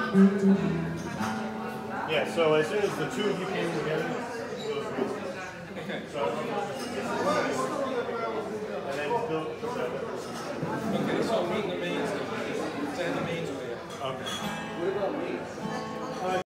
Yeah, so as soon as the two of you came together, those were Okay. so, and then build Okay, so meet the mains. Stand the mains over here. okay. What about me?